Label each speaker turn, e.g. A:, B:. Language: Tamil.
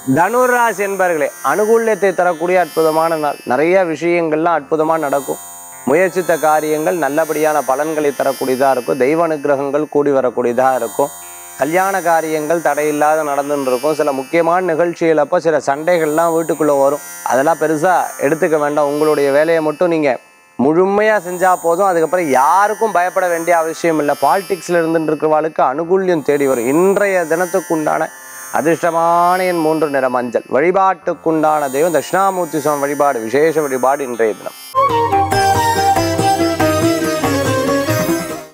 A: தனுராசி என்பர்களே, அனுகூல்யத்தை தரக்கூடிய அற்புதமான நாள். நிறைய விஷயங்கள்லாம் அற்புதமாக நடக்கும். முயற்சித்த காரியங்கள் நல்லபடியான பலன்களை தரக்கூடியதாக இருக்கும். தெய்வ அனுகிரகங்கள் கூடி வரக்கூடியதாக இருக்கும். கல்யாண காரியங்கள் தடையில்லாத நடந்துன்னு இருக்கும். சில முக்கியமான நிகழ்ச்சிகள் அப்போ சில சண்டைகள்லாம் வீட்டுக்குள்ளே வரும். அதெல்லாம் பெருசாக எடுத்துக்க வேண்டாம். உங்களுடைய வேலையை மட்டும் நீங்கள் முழுமையாக செஞ்சால் போதும். அதுக்கப்புறம் யாருக்கும் பயப்பட வேண்டிய அவசியம் இல்லை. பாலிடிக்ஸில் இருந்துட்டு இருக்கிறவாளுக்கு அனுகூல்யம் தேடி வரும். இன்றைய தினத்துக்குண்டான அதிர்ஷ்டமான எண் 3 நிற மஞ்சள். வழிபாட்டுக்குண்டான தெய்வம் தட்சிணாமூர்த்தி சுவாமி வழிபாடு விசேஷ வழிபாடு இன்றைய தினம்.